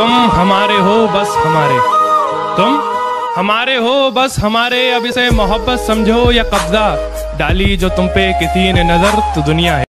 तुम हमारे हो बस हमारे, तुम हमारे हो बस हमारे। अब इसे मोहब्बत समझो या कब्जा, डाली जो तुम पे किसी ने नजर तो दुनिया है।